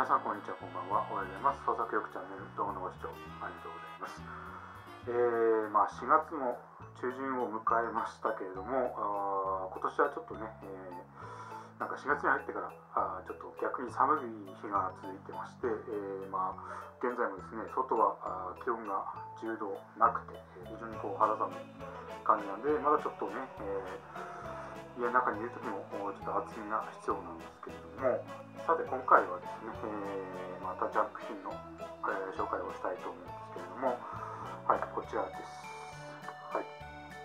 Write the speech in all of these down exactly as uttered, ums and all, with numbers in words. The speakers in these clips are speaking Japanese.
皆さんこんにちは、こんばんは。おはようございます。創作よくチャンネル動画のご視聴ありがとうございます。えー、まあしがつも中旬を迎えましたけれども、あ今年はちょっとね、えー、なんかしがつに入ってからあちょっと逆に寒い日が続いてまして、えー、まあ現在もですね、外はあ気温がじゅうどなくて、非常にこう肌寒い感じなんで、まだちょっとね、えー家の中にいるときもちょっと厚みが必要なんですけれども、さて今回はですね、えー、またジャンク品の、えー、紹介をしたいと思うんですけれども、はい、こちらです。はい、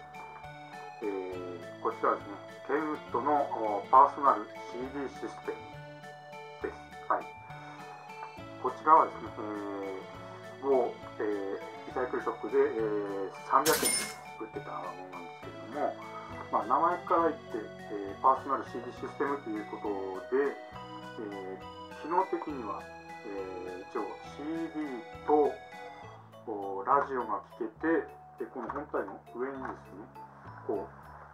えー、こちらですね、ケンウッドのパーソナル シーディー システムです。はい、こちらはですね、えー、某、えー、リサイクルショップで、えー、さんびゃくえんで売ってたものなんですけれども、まあ、名前から言って、えー、パーソナル シーディー システムということで、えー、機能的には、えー、一応 シーディー とラジオが聴けて、でこの本体の上にですね、こう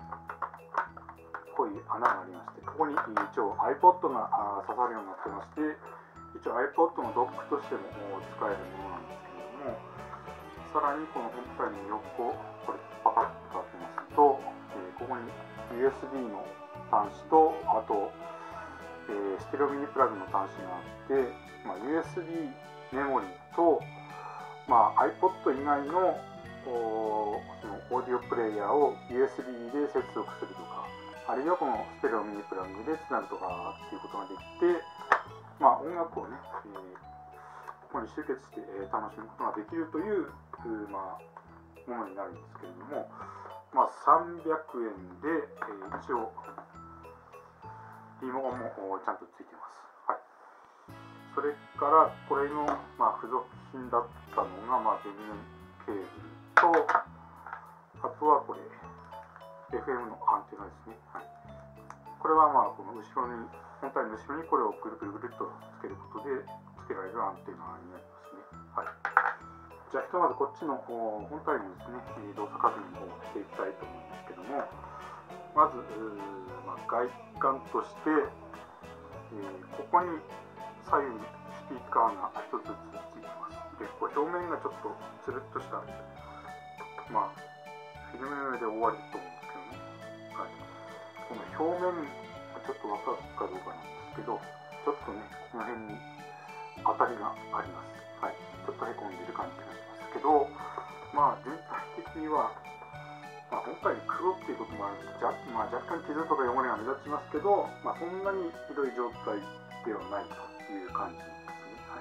こういう穴がありまして、ここに一応 iPod が刺さるようになってまして、一応 iPod のドックとしても使えるものなんですけれども、さらにこの本体の横、これパカッと開けますと、ここに ユーエスビー の端子と、あと、えー、ステレオミニプラグの端子があって、まあ、ユーエスビー メモリーと、まあ、iPod 以外のそのオーディオプレイヤーを ユーエスビー で接続するとか、あるいはこのステレオミニプラグでつなぐとかっていうことができて、まあ、音楽をね、えー、ここに集結して、えー、楽しむことができるという、まあ、ものになるんですけれども、まあ、さんびゃくえんで、えー、一応リモコンもちゃんとついてます。はい、それからこれの、まあ、付属品だったのが、まあ、電源ケーブルと、あとはこれ エフエム のアンテナですね。はい、これはまあこの後ろに本体の後ろにこれをぐるぐるぐるっとつけることでつけられるアンテナになりますね。はい、じゃあひとまずこっちの本体のですね、動作確認をしていきたいと思うんですけども、まず、まあ、外観として、えー、ここに左右にスピーカーがひとつずつついてます。で、これ表面がちょっとつるっとした、まあ、フィルムで覆われると思うんですけどね。はい、この表面、ちょっとわかるかどうかなんですけど、ちょっとね、この辺に当たりがあります。はい、ちょっとへこんでる感じがしますけど、まあ全体的には、まあ、本体に黒っていうこともあるので、じゃまあ、若干傷とか汚れが目立ちますけど、まあ、そんなにひどい状態ではないという感じですね。はい、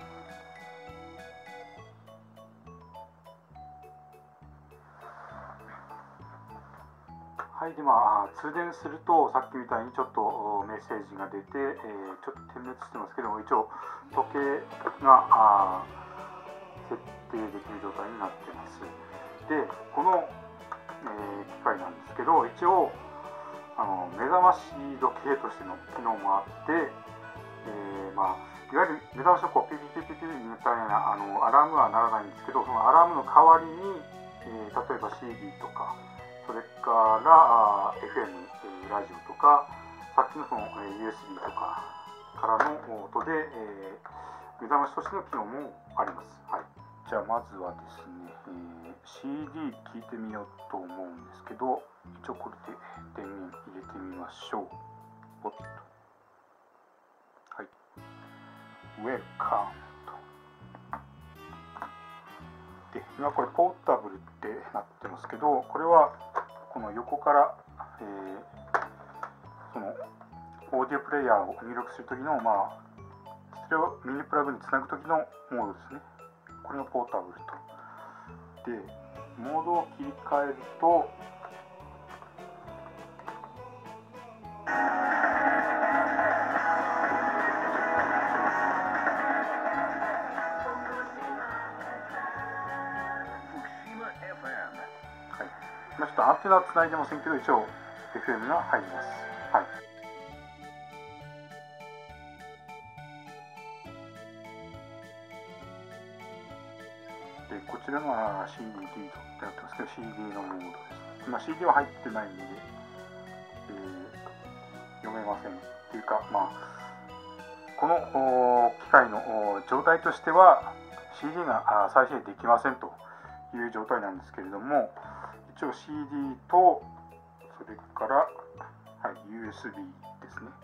はい、でまあ通電するとさっきみたいにちょっとメッセージが出て、えー、ちょっと点滅してますけども、一応時計が設定できる状態になってます。でこの、えー、機械なんですけど、一応あの目覚まし時計としての機能もあって、えーまあ、いわゆる目覚ましのこうピピピピピみたいなあのアラームはならないんですけど、そのアラームの代わりに、えー、例えば シーディー とか、それから エフエム ラジオとか、さっきのその ユーエスビー とかからの音で、えー、目覚ましとしての機能もあります。はい、じゃあまずはですね、えー、シーディー 聞いてみようと思うんですけど、一応これで電源入れてみましょう。ポッと、はい、ウェルカムと。で今これポータブルってなってますけど、これはこの横から、えー、そのオーディオプレイヤーを入力するときの、まあ、ステレオミニプラグにつなぐときのモードですね。これがポータブルと。でモードを切り替えると、ちょっとアンテナはつないでませんけど、一応 エフエム が入ります。はい、でこちらが シーディー リードってなってますけど、 シーディー のモードです。まあ、シーディー は入ってないんで、えー、読めませんっていうか、まあこの機械の状態としては シーディー が再生できませんという状態なんですけれども、一応 シーディー とそれから、はい、ユーエスビー ですね。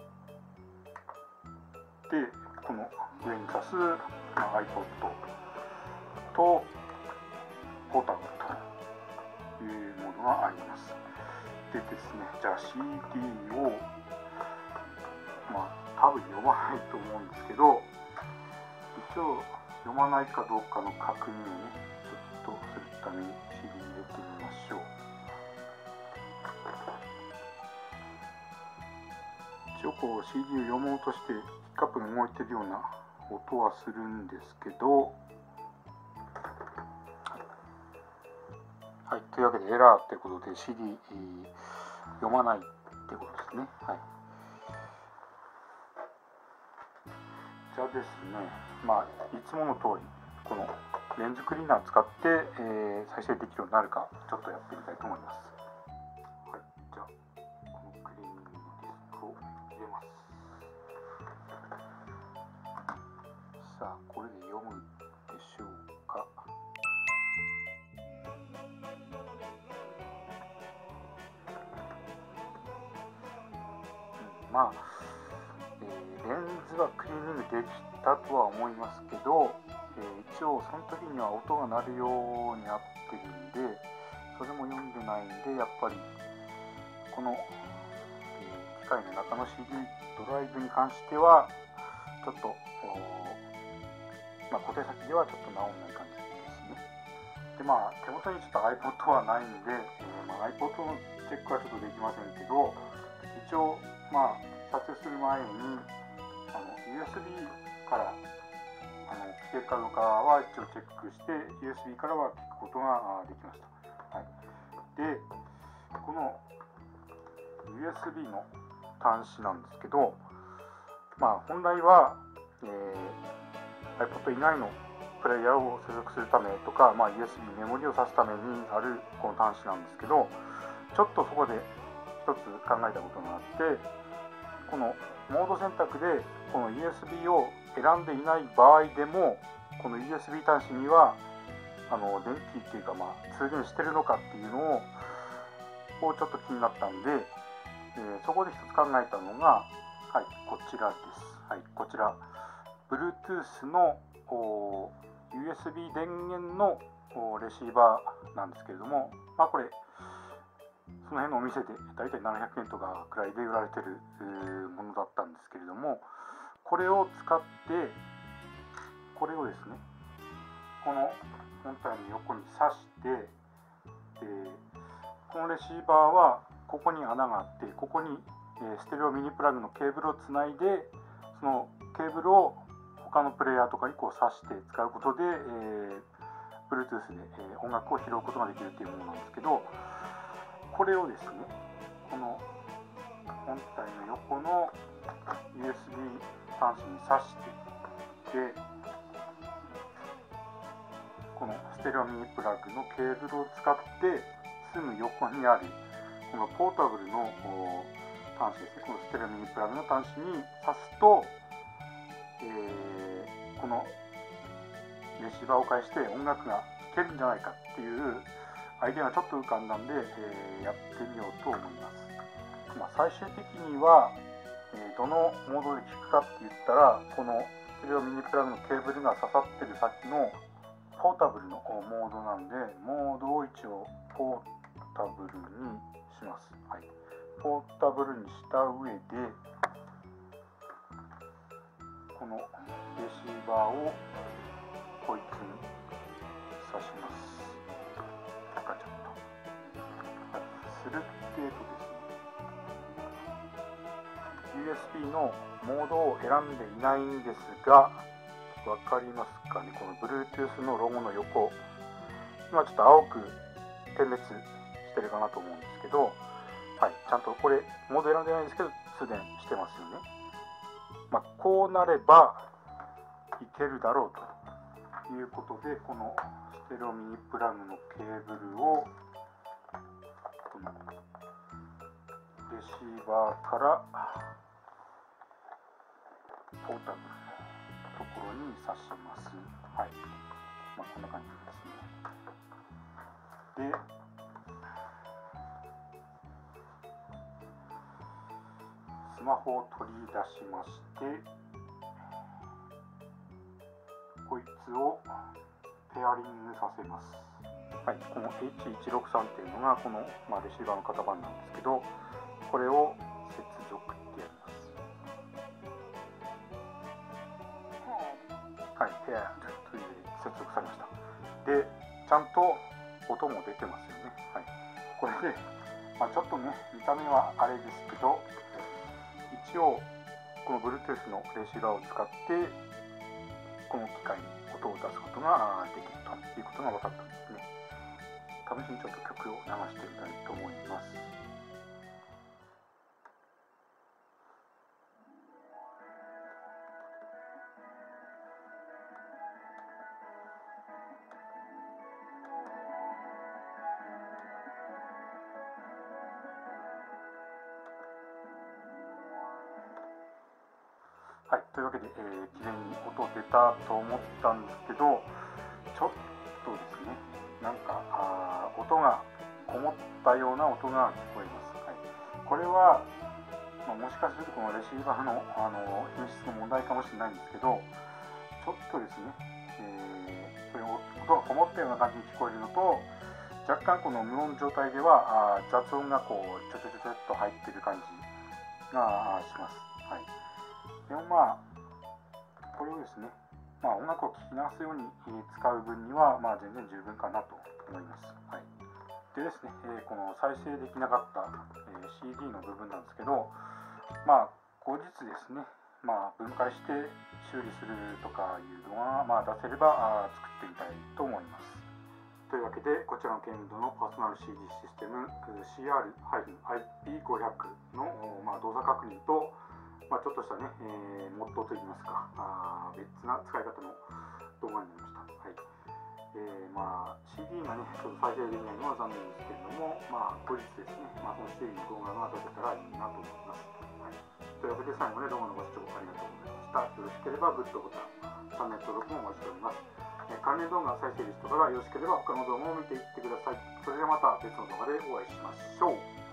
で、この上に挿す、まあ、iPod とポータブルというものがあります。でですね、じゃあ シーディー を、まあ多分読まないと思うんですけど、一応読まないかどうかの確認をね、ちょっとするために シーディー 入れてみましょう。一応こう シーディー を読もうとしてピックアップが動いてるような音はするんですけど、はい、というわけでエラーということで シーディー 読まないってことですね。はい。じゃあですね、まあいつもの通りこのレンズクリーナーを使って、えー、再生できるようになるかちょっとやってみたいと思います。はい、じゃあこのクリーニングディスクを入れます。さあこれで読むでしょうか。うん、まあ、えー、レンズはクリーニングできたとは思いますけど、えー、一応その時には音が鳴るようになってるんで、それも読んでないんで、やっぱりこの、えー、機械の中の シーディー ドライブに関してはちょっと、まあ、固定先ではちょっと直んない感じですね。でまあ手元にちょっと iPod はないんで、えーまあ、iPod のチェックはちょっとできませんけど、一応まあ撮影する前にあの ユーエスビー からあの聞けるかどうかは一応チェックして ユーエスビー からは聞くことができました。はい、でこの ユーエスビー の端子なんですけど、まあ本来は、えー、iPod 以外のプレイヤーを接続するためとか、まあ、ユーエスビー メモリを挿すためにあるこの端子なんですけど、ちょっとそこで一つ考えたことがあって、このモード選択でこの ユーエスビー を選んでいない場合でも、この ユーエスビー 端子にはあの電気っていうか、まあ、通電してるのかっていうのをちょっと気になったんで、えー、そこで一つ考えたのが、はい、こちらです。はい、こちら Bluetooth の ユーエスビー 電源のレシーバーなんですけれども、まあ、これその辺のお店でだいたいななひゃくえんとかくらいで売られてるものだったんですけれども、これを使ってこれをですね、この本体の横に挿して、でこのレシーバーはここに穴があって、ここにステレオミニプラグのケーブルをつないで、そのケーブルを他のプレイヤーとかにこう挿して使うことで、えー、Bluetooth で、えー、音楽を拾うことができるというものなんですけど、これをですね、この本体の横の ユーエスビー 端子に挿して、でこのステレオミニプラグのケーブルを使ってすぐ横にあるこのポータブルの端子ですね、このステレオミニプラグの端子に挿すと、えー、このレシーバーを介して音楽が聴けるんじゃないかっていうアイデアがちょっと浮かんだんで、えー、やってみようと思います。まあ、最終的には、えー、どのモードで聴くかって言ったら、このステレオミニプラグのケーブルが刺さってる先のポータブルのモードなんで、モードを一応ポータブルにします。はい、ポータブルにした上で、このレシーバーをこいつに挿します。ガチャッと。はい、するってえとですね、ユーエスビー のモードを選んでいないんですが、わかりますかね、この Bluetooth のロゴの横、今ちょっと青く点滅してるかなと思うんですけど、はい、ちゃんとこれモード選んでないんですけど通電してますよね。まあ、こうなればいけるだろうということで、このステレオミニプラグのケーブルをこのレシーバーからポータブルのところに挿します。はい。まあ、こんな感じですね。で、スマホを取り出しまして、こいつをペアリングさせます。はい、この エイチいちろくさん っていうのがこの、まあ、レシーバーの型番なんですけど、これを接続ってやります。はい、ペアという接続されました。で、ちゃんと音も出てますよね。はい、これで、まあ、ちょっとね、見た目はあれですけど、一応この Bluetooth のレシーバーを使ってこの機械に音を出すことができるということが分かったんですね。試しにちょっと曲を流してみたいと思います。はい、というわけで、えー、綺麗に音出たと思ったんですけど、ちょっとですね、なんかあ音がこもったような音が聞こえます。はい、これは、まあ、もしかするとこのレシーバーの、あの品質の問題かもしれないんですけど、ちょっとですね、えー、そういう音がこもったような感じに聞こえるのと、若干この無音状態ではあ雑音がこうちょちょちょちょっと入っている感じがします。はい、でもまあこれをですね、まあ、音楽を聴き流すように使う分には、まあ、全然十分かなと思います。はい、でですね、えー、この再生できなかった、えー、シーディー の部分なんですけど、まあ後日ですね、まあ、分解して修理するとかいうのが、まあ、出せればあ作ってみたいと思います。というわけで、こちらのケンドのパーソナル シーディー システム シーアールアイピーごひゃく の、まあ、動作確認と、まあ、ちょっとしたね、えー、モッドといいますか、あ別な使い方の動画になりました。はい、えー、まあ シーディー がね、ちょっと再生できないのは残念ですけれども、まあ、後日ですね、まあ、その シーディー の動画が出せたらいいなと思います。はい、というわけで、最後まで動画のご視聴ありがとうございました。よろしければグッドボタン、チャンネル登録もお待ちしております。えー、関連動画再生リストからよろしければ他の動画を見ていってください。それではまた別の動画でお会いしましょう。